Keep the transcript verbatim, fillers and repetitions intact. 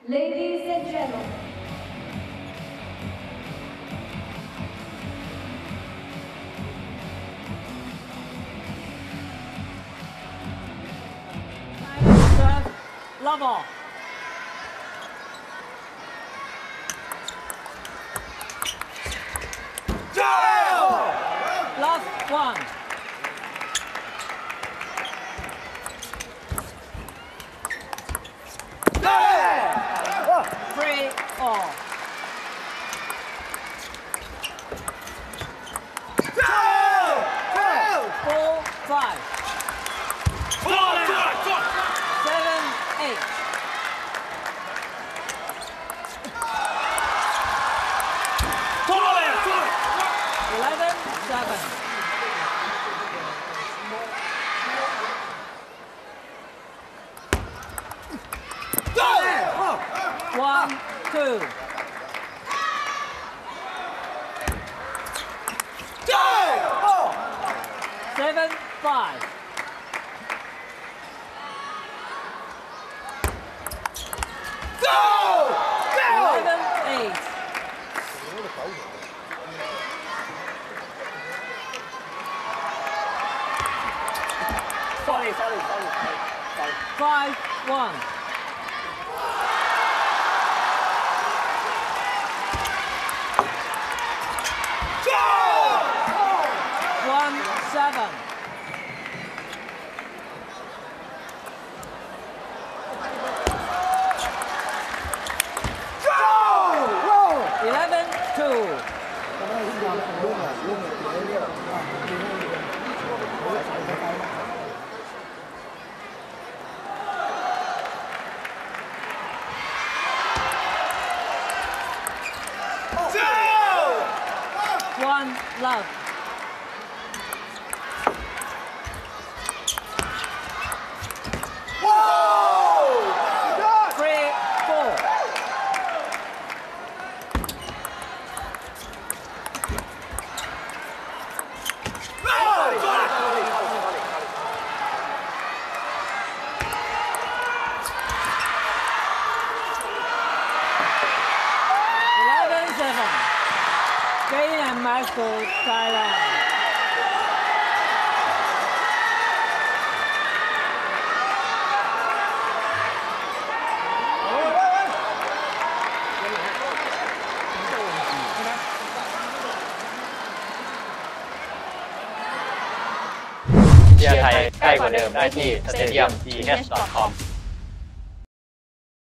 Ladies and gentlemen, serve, love off. Last one. Three all. Four, five. Seven, eight. Eleven, seven. One, two. Seven, five. Eleven, eight. Sorry, sorry, sorry, sorry. Five, one. One, seven. Eleven, two. One, love. Three, four. Eleven, seven. Gain and match to Thailand. เชียร์ไทยใกล้กว่าเดิมได้ที่ สเตเดียมทีเอส ดอท คอม